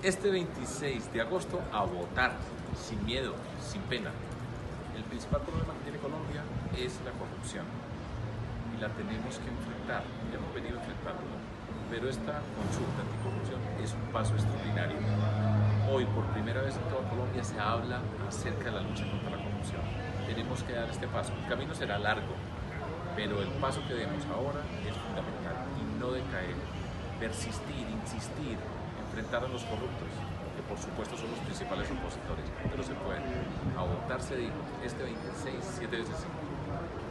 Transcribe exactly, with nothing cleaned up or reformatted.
Este veintiséis de agosto a votar, sin miedo, sin pena. El principal problema que tiene Colombia es la corrupción y la tenemos que enfrentar, ya hemos venido enfrentándola. Pero esta consulta anticorrupción es un paso extraordinario. Hoy, por primera vez en toda Colombia, se habla acerca de la lucha contra la corrupción. Tenemos que dar este paso. El camino será largo, pero el paso que demos ahora es fundamental y no decaer, persistir, insistir, enfrentar a los corruptos, que por supuesto son los principales opositores, pero se puede. A votar se dijo, este veintiséis, siete veces cinco.